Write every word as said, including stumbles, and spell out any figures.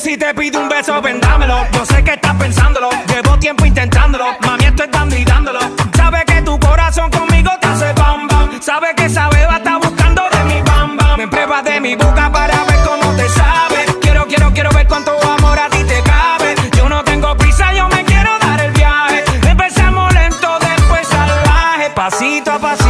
Si te pido un beso, vendámelo. Yo sé que estás pensándolo, llevo tiempo intentándolo. Mami, estoy dando y dándolo. Sabe que tu corazón conmigo te hace bam bam. Sabe que esa beba está buscando de mi bam bam. Me pruebas de mi boca para ver cómo te sabe. Quiero, quiero, quiero ver cuánto amor a ti te cabe. Yo no tengo prisa, yo me quiero dar el viaje. Empezamos lento, después salvaje. Pasito a pasito